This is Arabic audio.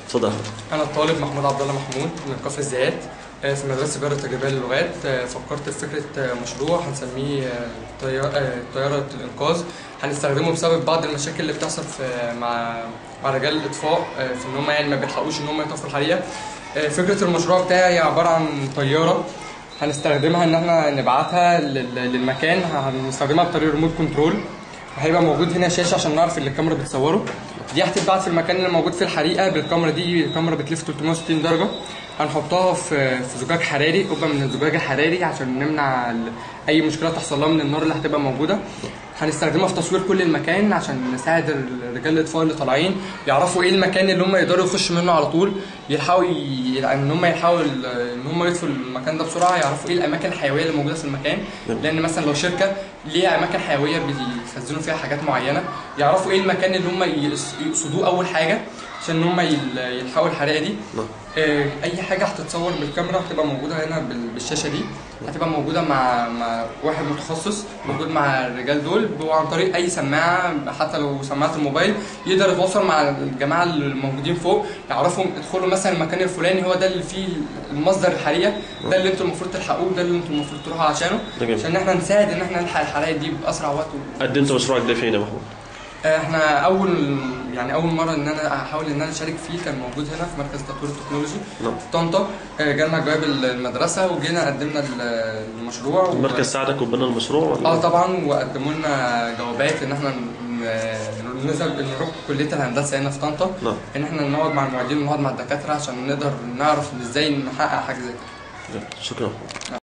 اتفضل. أنا الطالب محمود عبد الله محمود من كفر الزيات في مدرسة جارة التجريبية للغات. فكرت في فكرة مشروع هنسميه طيارة الإنقاذ. هنستخدمه بسبب بعض المشاكل اللي بتحصل مع رجال الإطفاء في إن هم يعني ما بيلحقوش إن هم يطفوا الحريقة. فكرة المشروع بتاعي عبارة عن طيارة هنستخدمها إن احنا نبعتها للمكان. هنستخدمها بطريقة ريموت كنترول. هيبقى موجود هنا شاشة عشان نعرف اللي الكاميرا بتصوره. دي هتتبعت في المكان اللي موجود فيه الحريقة بالكاميرا دي. الكاميرا بتلف 360 درجة. هنحطها في زجاج حراري، قبة من الزجاج الحراري عشان نمنع أي مشكلة تحصل لها من النار اللي هتبقى موجودة. هنستخدمها في تصوير كل المكان عشان نساعد رجال الإطفاء اللي طالعين يعرفوا إيه المكان اللي هم يقدروا يخشوا منه على طول. يلحقوا إن هم يطفوا المكان ده بسرعة. يعرفوا إيه الأماكن الحيوية اللي موجودة في المكان، لأن مثلا لو شركة ليها أماكن حيوية بيخزنوا فيها حاجات معينة. يعرفوا إيه المكان اللي هم يقصدوه أول حاجة عشان ان هم يلحقوا الحريقه دي. اي حاجه هتتصور بالكاميرا هتبقى موجوده هنا بالشاشه دي. هتبقى موجوده مع واحد متخصص موجود مع الرجال دول، وعن طريق اي سماعه، حتى لو سماعه الموبايل يقدر يتواصل مع الجماعه الموجودين فوق، يعرفوا ادخلوا مثلا المكان الفلاني، هو ده اللي فيه المصدر الحريقه، ده اللي انتم المفروض تلحقوه، ده اللي انتم المفروض تروحوا عشانه، عشان احنا نساعد ان احنا نلحق الحرائق دي باسرع وقت. قد انت مشروعك ده فين يا محمود؟ احنا اول مره ان انا احاول ان انا اشارك فيه كان موجود هنا في مركز تطوير التكنولوجي في طنطا. جالنا جواب المدرسه وجينا قدمنا المشروع. المركز ساعدك وبنى المشروع ولا؟ طبعا، وقدموا لنا جوابات ان احنا نروح كليه الهندسه هنا في طنطا. ان احنا نقعد مع المعيدين ونقعد مع الدكاتره عشان نقدر نعرف ازاي نحقق حاجه زي كده. شكرا.